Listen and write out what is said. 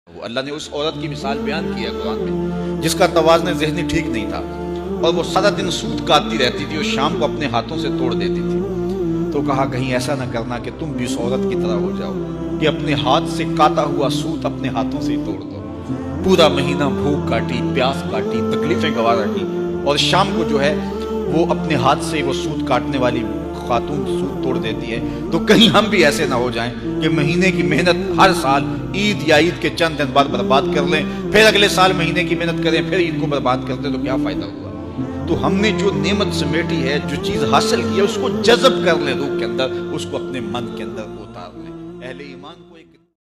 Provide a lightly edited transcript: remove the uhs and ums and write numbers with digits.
अल्लाह ने उस औरत की मिसाल बयान की है कुरान में, जिसका तवाज़ुन ज़हनी ठीक नहीं था और वो सारा दिन सूत काटती रहती थी और शाम को अपने हाथों से तोड़ देती थी। तो कहा कहीं ऐसा ना करना कि तुम भी उस औरत की तरह हो जाओ कि अपने हाथ से काटा हुआ सूत अपने हाथों से ही तोड़ दो। पूरा महीना भूख काटी, प्यास काटी, तकलीफें गवारा की और शाम को जो है वो अपने हाथ से वो सूत काटने वाली खातून सूत तोड़ देती है। तो कहीं हम भी ऐसे ना हो जाएं कि महीने की मेहनत हर साल ईद या ईद के चंद दिन बाद बर्बाद कर लें, फिर अगले साल महीने की मेहनत करें, फिर ईद को बर्बाद कर दें, तो क्या फायदा हुआ। तो हमने जो नेमत समेटी है, जो चीज हासिल की है, उसको जज़ब कर लें रूह के अंदर, उसको अपने मन के अंदर उतार लें। अहले ईमान